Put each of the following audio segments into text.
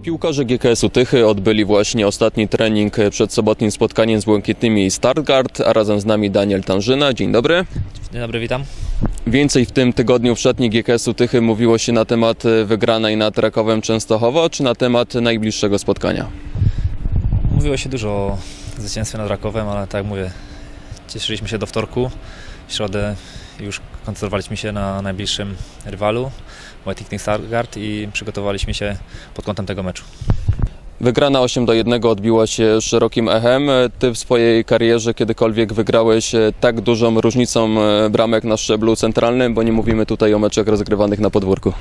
Piłkarze GKS-u Tychy odbyli właśnie ostatni trening przed sobotnim spotkaniem z Błękitnymi Stargard, a razem z nami Daniel Tanżyna. Dzień dobry. Dzień dobry, witam. Więcej w tym tygodniu w szatni GKS-u Tychy mówiło się na temat wygranej nad Rakowem Częstochowa, czy na temat najbliższego spotkania? Mówiło się dużo o zwycięstwie nad Rakowem, ale tak jak mówię, cieszyliśmy się do wtorku. W środę już koncentrowaliśmy się na najbliższym rywalu, Błękitnych Stargard, i przygotowaliśmy się pod kątem tego meczu. Wygrana 8-1 odbiła się szerokim echem. Ty w swojej karierze kiedykolwiek wygrałeś tak dużą różnicą bramek na szczeblu centralnym, bo nie mówimy tutaj o meczach rozgrywanych na podwórku.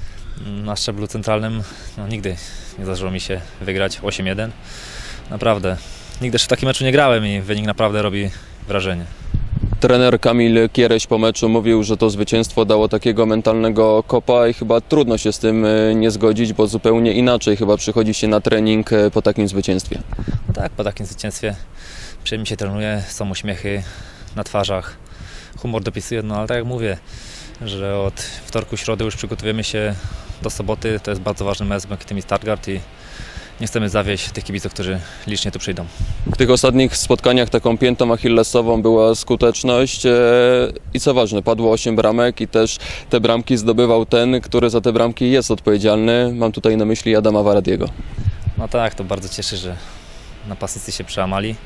Na szczeblu centralnym nigdy nie zdarzyło mi się wygrać 8-1. Naprawdę. Nigdy jeszcze w takim meczu nie grałem i wynik naprawdę robi wrażenie. Trener Kamil Kiereś po meczu mówił, że to zwycięstwo dało takiego mentalnego kopa i chyba trudno się z tym nie zgodzić, bo zupełnie inaczej chyba przychodzi się na trening po takim zwycięstwie. No tak, po takim zwycięstwie przyjemnie się trenuje, są uśmiechy na twarzach, humor dopisuje, no ale tak jak mówię, że od wtorku, środy już przygotowujemy się do soboty. To jest bardzo ważny mecz z Błękitnymi Stargard i nie chcemy zawieść tych kibiców, którzy licznie tu przyjdą. W tych ostatnich spotkaniach taką piętą achillesową była skuteczność i co ważne, padło 8 bramek i też te bramki zdobywał ten, który za te bramki jest odpowiedzialny. Mam tutaj na myśli Adama Waradiego. No tak, to bardzo cieszy, że napastnicy się przełamali.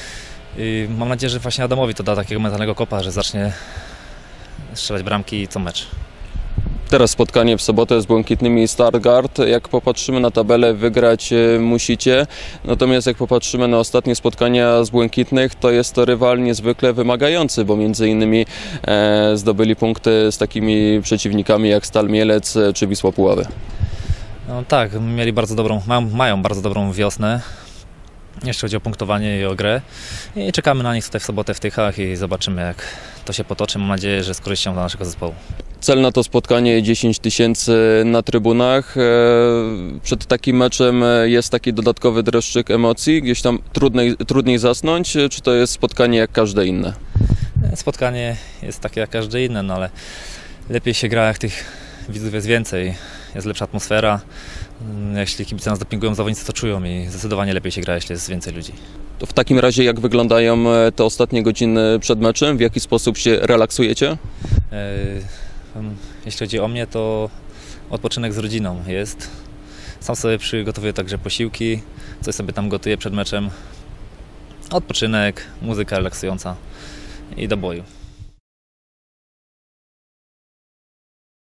I mam nadzieję, że właśnie Adamowi to da takiego mentalnego kopa, że zacznie strzelać bramki co mecz. Teraz spotkanie w sobotę z Błękitnymi Stargard. Jak popatrzymy na tabelę, wygrać musicie. Natomiast jak popatrzymy na ostatnie spotkania z Błękitnych, to jest to rywal niezwykle wymagający, bo między innymi zdobyli punkty z takimi przeciwnikami jak Stal Mielec czy Wisła Puławy. No tak, mają bardzo dobrą wiosnę, jeśli chodzi o punktowanie i o grę. I czekamy na nich tutaj w sobotę w Tychach i zobaczymy, jak to się potoczy. Mam nadzieję, że z korzyścią dla naszego zespołu. Cel na to spotkanie 10 000 na trybunach. Przed takim meczem jest taki dodatkowy dreszczyk emocji, gdzieś tam trudniej zasnąć, czy to jest spotkanie jak każde inne? Spotkanie jest takie jak każde inne, no ale lepiej się gra, jak tych widzów jest więcej, jest lepsza atmosfera. Jeśli kibice nas dopingują, zawodnicy to czują i zdecydowanie lepiej się gra, jeśli jest więcej ludzi. To w takim razie jak wyglądają te ostatnie godziny przed meczem? W jaki sposób się relaksujecie? Jeśli chodzi o mnie, to odpoczynek z rodziną jest. Sam sobie przygotowuję także posiłki, coś sobie tam gotuję przed meczem. Odpoczynek, muzyka relaksująca i do boju.